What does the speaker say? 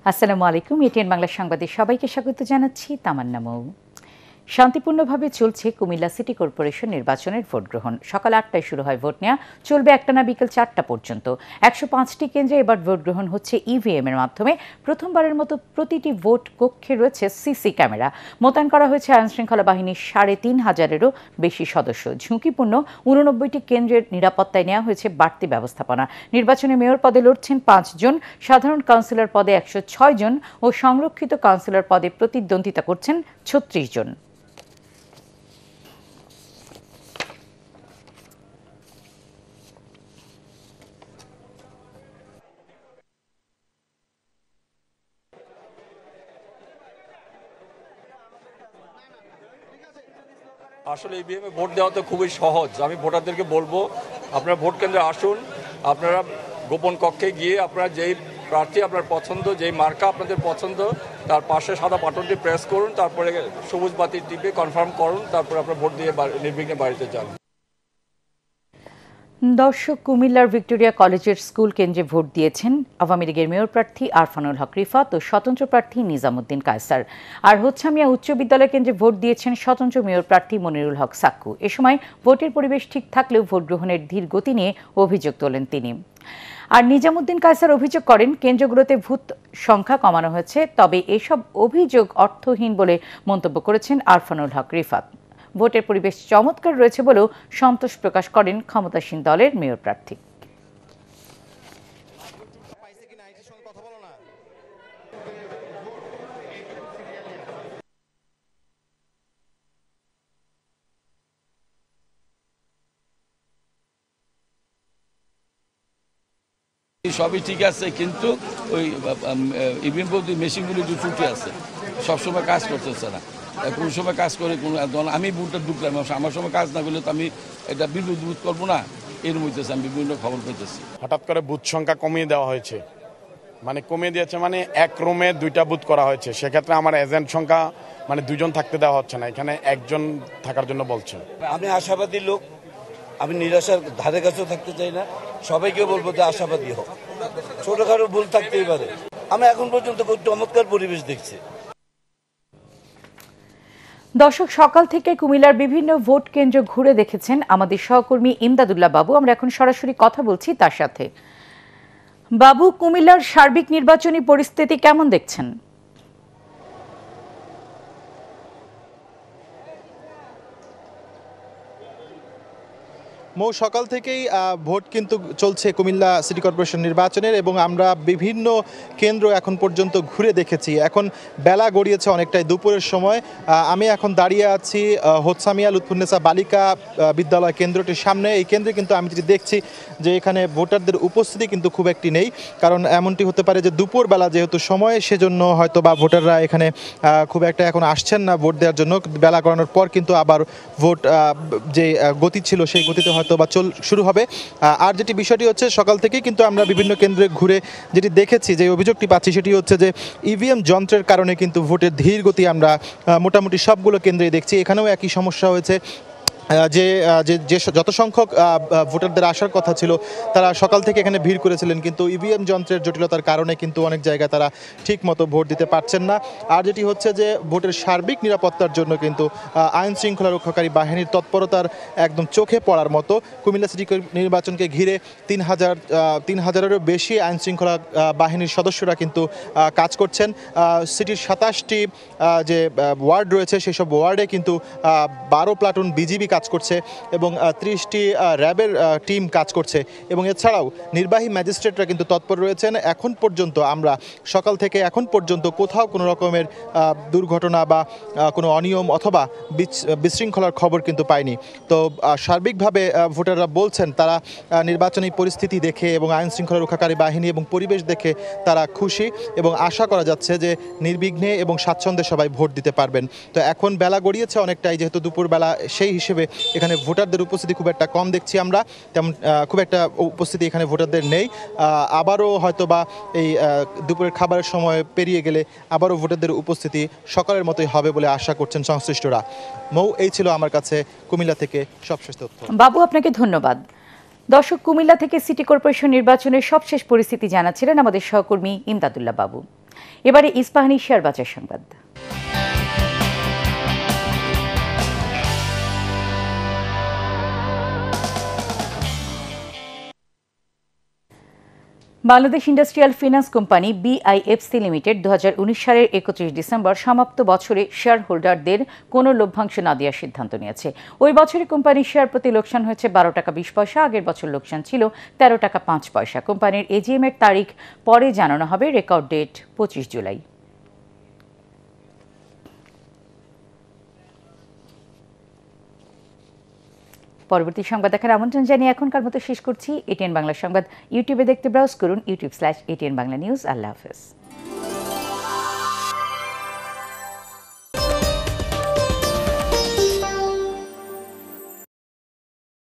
আসসালামু আলাইকুম। এটিএন বাংলা সংবাদে সবাইকে স্বাগত জানাচ্ছি। তামান্না। শান্তিপূর্ণভাবে চলছে কুমিল্লা সিটি কর্পোরেশন নির্বাচনের ভোট গ্রহণ। সকাল ৮টায় শুরু হয় ভোট নেওয়া, চলবে একটানা বিকেল ৪টা পর্যন্ত। ১০৫টি কেন্দ্রে এবার ভোট গ্রহণ হচ্ছে ইভিএম এর মাধ্যমে। প্রথমবারের মতো প্রতিটি ভোট কক্ষে রয়েছে সিসি ক্যামেরা। মোতায়েন করা হয়েছে আইনশৃঙ্খলা বাহিনীর ৩৫০০-এরও বেশি সদস্য। ঝুঁকিপূর্ণ ৮৯টি কেন্দ্রের নিরাপত্তায় নেওয়া হয়েছে বাড়তি ব্যবস্থাপনা। নির্বাচনে মেয়র পদে লড়ছেন ৫ জন, সাধারণ কাউন্সিলর পদে ১০৬ জন ও সংরক্ষিত কাউন্সিলর পদে প্রতিদ্বন্দ্বিতা করছেন ৩৬ জন। আসলে ইভিএমে ভোট দেওয়া তো খুবই সহজ। আমি ভোটারদেরকে বলবো, আপনারা ভোট কেন্দ্রে আসুন, আপনারা গোপন কক্ষে গিয়ে আপনারা যেই প্রার্থী আপনার পছন্দ, যেই মার্কা আপনাদের পছন্দ, তার পাশে সাদা বাটনটি প্রেস করুন, তারপরে সবুজ বাতি টিপে কনফার্ম করুন, তারপরে আপনার ভোট দিয়ে নির্বিঘ্নে বাড়িতে যান। দর্শক, কুমিল্লার ভিক্টোরিয়া কলেজের স্কুল কেন্দ্রে ভোট দিয়েছেন আওয়ামী লীগের মেয়র প্রার্থী আরফানুল হক রিফাত ও স্বতন্ত্র প্রার্থী নিজামুদ্দিন কায়সার। আর হোচ্ছামিয়া উচ্চ বিদ্যালয় কেন্দ্রে ভোট দিয়েছেন স্বতন্ত্র মেয়র প্রার্থী মনিরুল হক সাক্কু। এ সময় ভোটের পরিবেশ ঠিক থাকলেও ভোট গ্রহণের ধীর গতি নিয়ে অভিযোগ তোলেন তিনি। আর নিজামুদ্দিন কায়সার অভিযোগ করেন, কেন্দ্রগুলোতে ভোট সংখ্যা কমানো হয়েছে, তবে এসব অভিযোগ অর্থহীন বলে মন্তব্য করেছেন আরফানুল হক রিফাত। ভোটের পরিবেশ চমৎকার রয়েছে বলেও সন্তোষ প্রকাশ করেন ক্ষমতাসীন দলের মেয়র প্রার্থী। সবই ঠিক আছে, কিন্তু ওই ইভিএম মেশিনগুলি একটু ত্রুটি আছে, সবসময় কাজ করতেছে না। কোন সময় কাজ করে, কোন আমি বুথটা ঢুকলাম, আমার সময় কাজ না করলে তো আমি এটা বিদ্যুৎ করবো না, এর মধ্যে আমি বিভিন্ন খবর পেতেছি। হঠাৎ করে বুথ সংখ্যা কমিয়ে দেওয়া হয়েছে, মানে কমিয়ে দিয়েছে, মানে এক রুমে 2টা বুথ করা হয়েছে। সেক্ষেত্রে আমার এজেন্ট সংখ্যা মানে 2 জন থাকতে দেওয়া হচ্ছে না, এখানে 1 জন থাকার জন্য বলছে। আমি আশাবাদী লোক, আমি নিরাশার ধারে কাছেও থাকতে চাই না। সবাইকে বলবো যে আশাবাদী হোক, ছোটখাটো ভুল থাকতেই পারে। আমি এখন পর্যন্ত খুব চমৎকার পরিবেশ দেখছি। দর্শক, সকাল থেকে কুমিল্লার বিভিন্ন ভোট কেন্দ্র ঘুরে দেখেছেন আমাদের সহকর্মী ইমদাদুল্লাহ বাবু। আমরা এখন সরাসরি কথা বলছি তার সাথে। বাবু, কুমিল্লার সার্বিক নির্বাচনী পরিস্থিতি কেমন দেখছেন? সকাল থেকেই ভোট কিন্তু চলছে কুমিল্লা সিটি কর্পোরেশন নির্বাচনের, এবং আমরা বিভিন্ন কেন্দ্র এখন পর্যন্ত ঘুরে দেখেছি। এখন বেলা গড়িয়েছে অনেকটাই, দুপুরের সময়। আমি এখন দাঁড়িয়ে আছি হোচ্ছামিয়া লুৎফুন্নেসা বালিকা বিদ্যালয় কেন্দ্রটির সামনে। এই কেন্দ্রে কিন্তু আমি যেটি দেখছি যে এখানে ভোটারদের উপস্থিতি কিন্তু খুব একটি নেই, কারণ এমনটি হতে পারে যে দুপুরবেলা যেহেতু সময়, সেজন্য হয়তো বা ভোটাররা এখানে খুব একটা এখন আসছেন না ভোট দেওয়ার জন্য। বেলা গড়ানোর পর কিন্তু আবার ভোট যে গতি ছিল সেই গতিতে হয়তো বা শুরু হবে। আর যেটি বিষয়টি হচ্ছে, সকাল থেকেই কিন্তু আমরা বিভিন্ন কেন্দ্রে ঘুরে যেটি দেখেছি, যে অভিযোগটি পাচ্ছি সেটি হচ্ছে যে ইভিএম যন্ত্রের কারণে কিন্তু ভোটের ধীর গতি আমরা মোটামুটি সবগুলো কেন্দ্রেই দেখছি। এখানেও একই সমস্যা হয়েছে, যে যত সংখ্যক ভোটারদের আসার কথা ছিল তারা সকাল থেকে এখানে ভিড় করেছিলেন, কিন্তু ইভিএম যন্ত্রের জটিলতার কারণে কিন্তু অনেক জায়গায় তারা ঠিক মতো ভোট দিতে পারছেন না। আর যেটি হচ্ছে যে ভোটের সার্বিক নিরাপত্তার জন্য কিন্তু আইন শৃঙ্খলা রক্ষাকারী বাহিনীর তৎপরতার একদম চোখে পড়ার মতো। কুমিল্লা সিটি নির্বাচনকে ঘিরে ৩,০০০-এরও বেশি আইন শৃঙ্খলা বাহিনীর সদস্যরা কিন্তু কাজ করছেন। সিটির ২৭টি যে ওয়ার্ড রয়েছে সেসব ওয়ার্ডে কিন্তু 12 প্লাটুন বিজিবি কাজ করছে এবং 30টি র্যাবের টিম কাজ করছে, এবং এছাড়াও নির্বাহী ম্যাজিস্ট্রেটরা কিন্তু তৎপর রয়েছেন। এখন পর্যন্ত আমরা সকাল থেকে এখন পর্যন্ত কোথাও কোনো রকমের দুর্ঘটনা বা কোনো অনিয়ম অথবা বিশৃঙ্খলার খবর কিন্তু পাইনি। তো সার্বিকভাবে ভোটাররা বলছেন তারা নির্বাচনী পরিস্থিতি দেখে এবং আইন শৃঙ্খলা রক্ষাকারী বাহিনী এবং পরিবেশ দেখে তারা খুশি, এবং আশা করা যাচ্ছে যে নির্বিঘ্নে এবং স্বাচ্ছন্দ্যে সবাই ভোট দিতে পারবেন। তো এখন বেলা গড়িয়েছে অনেকটাই, যেহেতু দুপুরবেলা, সেই হিসেবে এখানে ভোটারদের উপস্থিতি খুব একটা কম দেখছি আমরা, তেমন খুব একটা উপস্থিতি এখানে ভোটারদের নেই। আবারও হয়তো বা এই দুপুরের খাবারের সময় পেরিয়ে গেলে আবারও ভোটারদের উপস্থিতি সকালের মতোই হবে বলে আশা করছেন সংশ্লিষ্টরা। এই ছিল আমার কাছে কুমিল্লা থেকে সবশেষ তথ্য। বাবু, আপনাকে ধন্যবাদ। দর্শক, কুমিল্লা থেকে সিটি কর্পোরেশন নির্বাচনের সবশেষ পরিস্থিতি জানাচ্ছিলেন আমাদের সহকর্মী ইমদাদুল্লাহ বাবু। এবারে ইস্পাহানি শেয়ার বাজার সংবাদ। Bangladesh industrial finance company BIFC limited 2019 সালের 31 ডিসেম্বর সমাপ্ত বছরে শেয়ার হোল্ডারদের কোনো লভ্যাংশ না দেওয়ার সিদ্ধান্ত নিয়েছে। ওই বছরে কোম্পানির শেয়ার প্রতি লোকসান হয়েছে 12 টাকা 20 পয়সা, আগের বছর লোকসান ছিল 13 টাকা 5 পয়সা। কোম্পানির AGM এর তারিখ পরে জানানো হবে, রেকর্ড ডেট 25 জুলাই। পরবর্তী সংবাদ দেখার আমন্ত্রণ জানিয়ে এখনকার মতো শেষ করছি। ATN বাংলা সংবাদ ইউটিউবে দেখতে ব্রাউজ করুন youtube/ATN Bangla News। আল্লাহ হাফেজ।